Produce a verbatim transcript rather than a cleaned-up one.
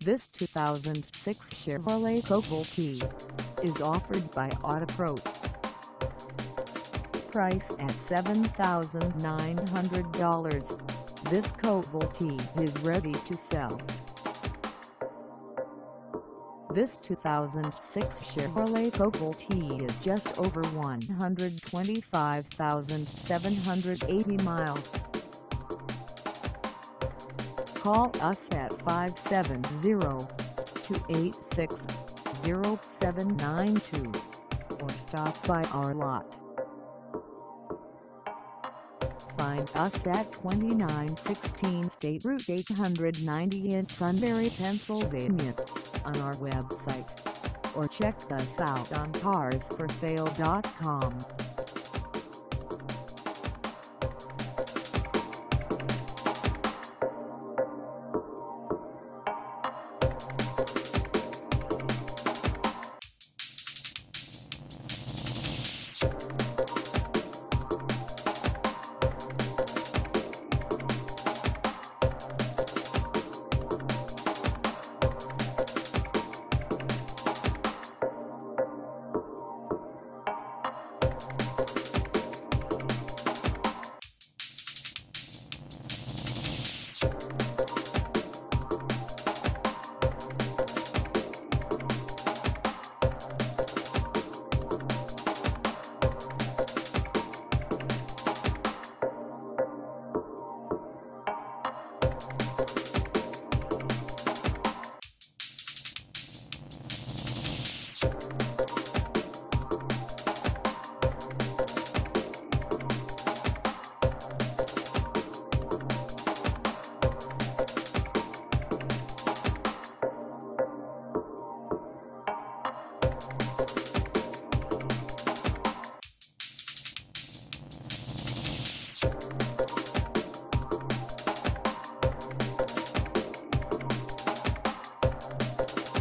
This two thousand six Chevrolet Cobalt is offered by Autopro. Price at seven thousand nine hundred dollars, this Cobalt is ready to sell. This two thousand six Chevrolet Cobalt is just over one hundred twenty-five thousand seven hundred eighty miles. Call us at five seven zero, two eight six, zero seven nine two or stop by our lot. Find us at twenty-nine sixteen State Route eight ninety in Sunbury, Pennsylvania, on our website, or check us out on cars for sale dot com. You